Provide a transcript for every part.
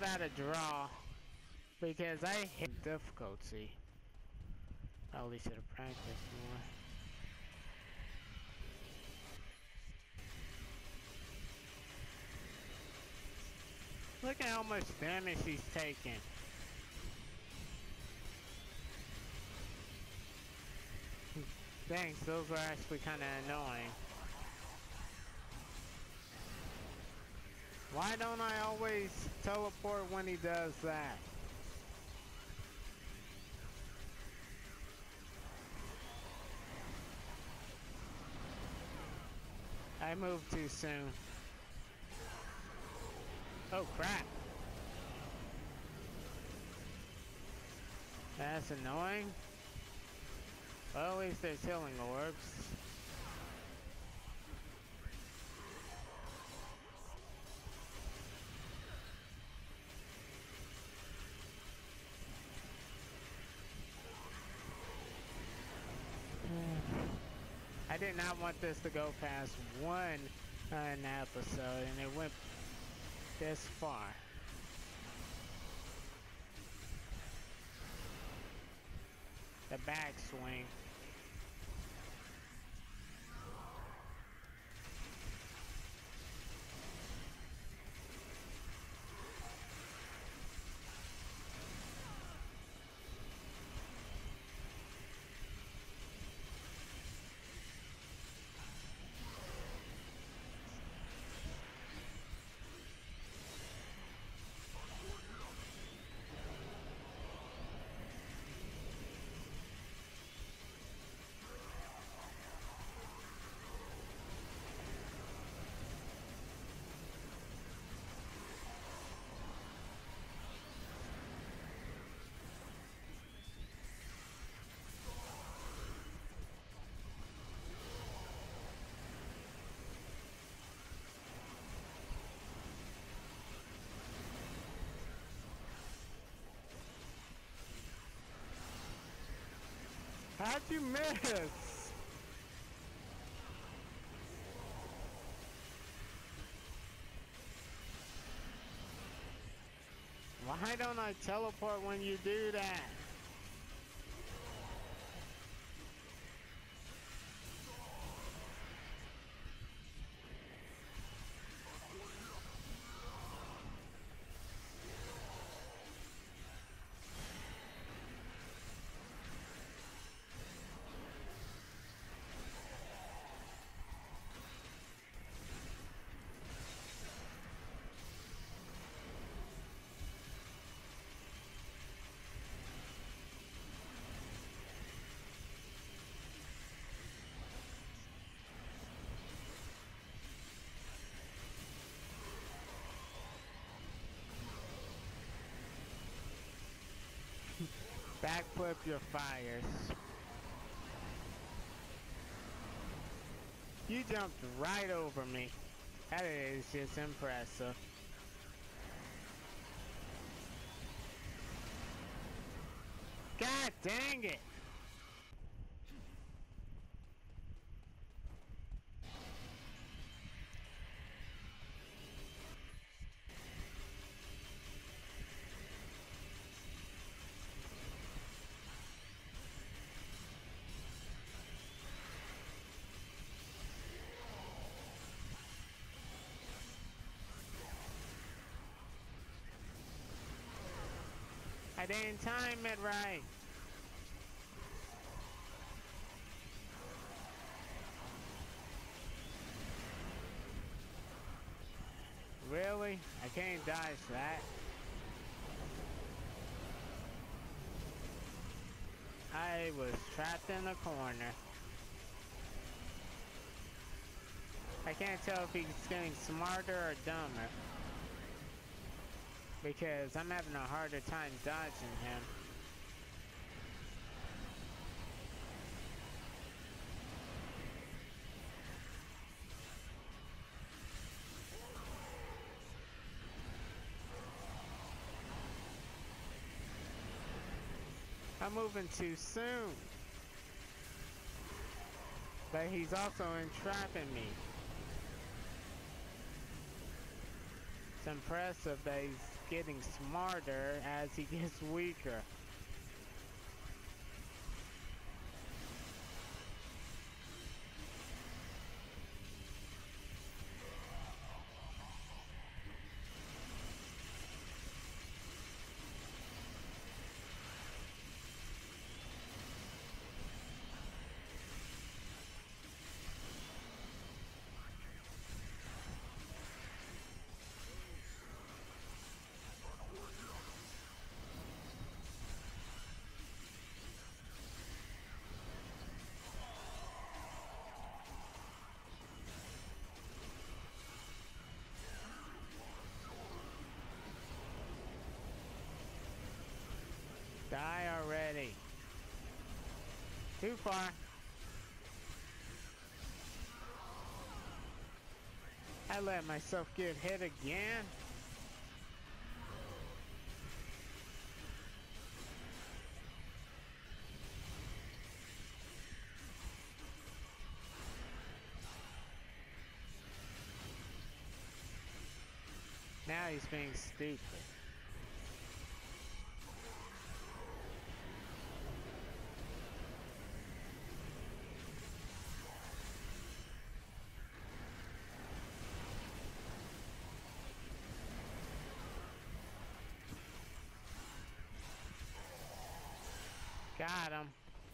gotta draw because I hate difficulty. Probably should have practiced more. Look at how much damage he's taking. Thanks, those were actually kind of annoying. Why don't I always teleport when he does that? I moved too soon. Oh crap. That's annoying. Well, at least there's healing orbs. I did not want this to go past one episode, and it went this far. The backswing. How'd you miss? Why don't I teleport when you do that? Backflip your fires. You jumped right over me. That is just impressive. God dang it! I didn't time it right. Really? I can't dodge that. I was trapped in a corner. I can't tell if he's getting smarter or dumber, because I'm having a harder time dodging him. I'm moving too soon. But he's also entrapping me. It's impressive that he's getting smarter as he gets weaker. Die already. Too far. I let myself get hit again. Now he's being stupid. Got him.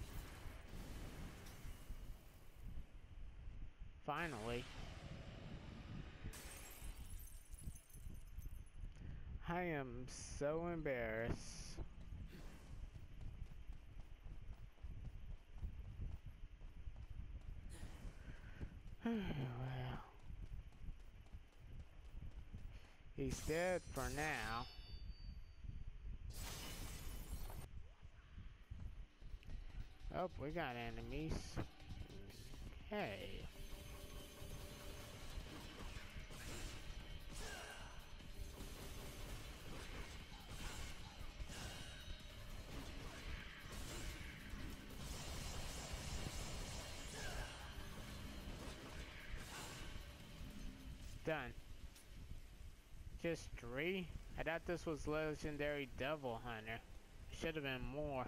Finally. I am so embarrassed. Well. He's dead for now. Oh, we got enemies. Hey. Done. Just 3? I thought this was Legendary Devil Hunter. Should have been more.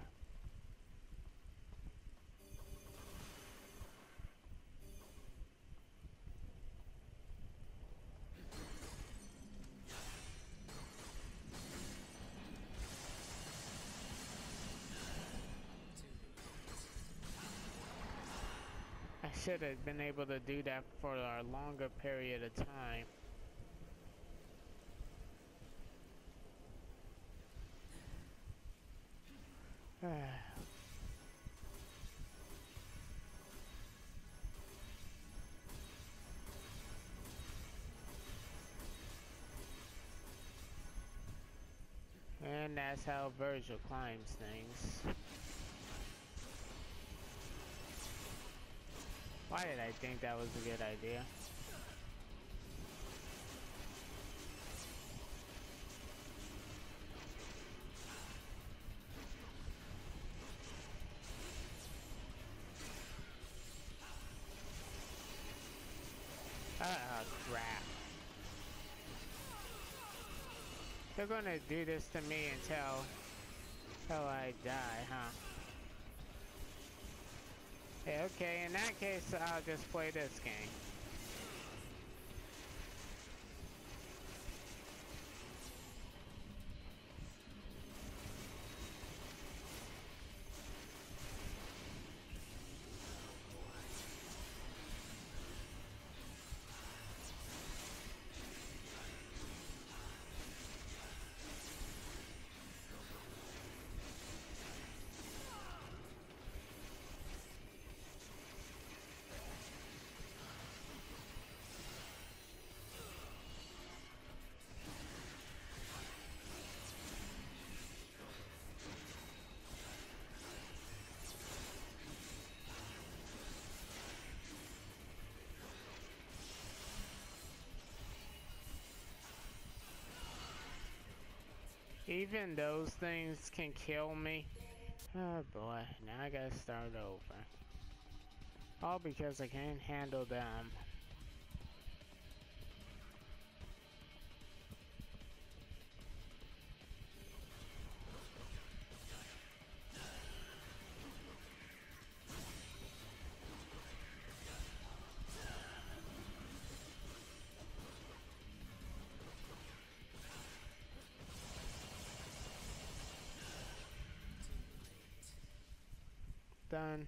I should have been able to do that for a longer period of time. And that's how Virgil climbs things. Why did I think that was a good idea? Crap. They're gonna do this to me until I die, huh? Yeah, okay, in that case, I'll just play this game. Even those things can kill me. Oh boy, now I gotta start over. All because I can't handle them. done.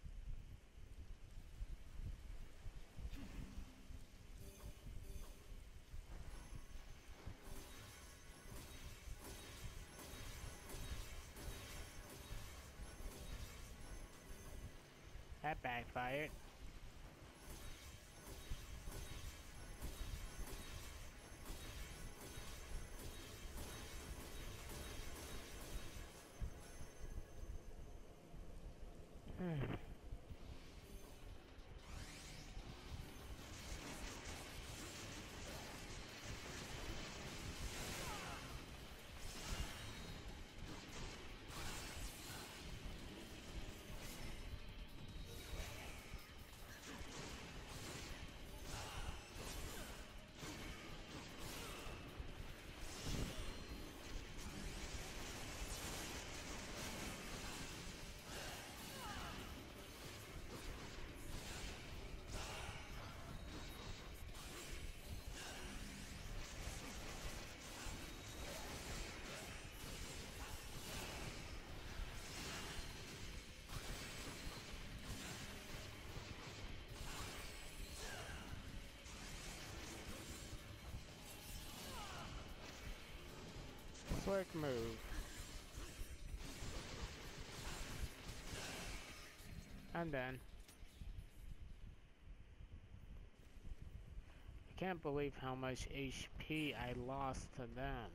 That backfired. Slick move. I'm done. I can't believe how much HP I lost to them.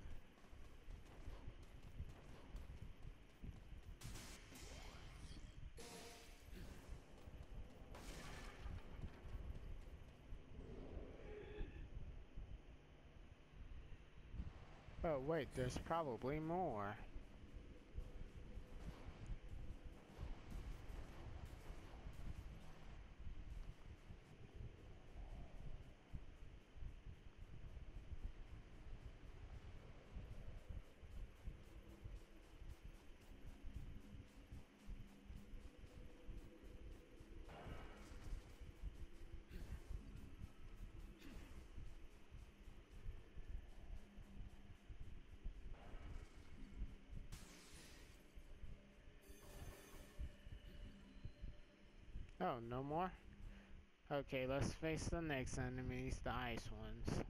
But wait, there's probably more. Oh, no more? Okay, let's face the next enemies, the ice ones.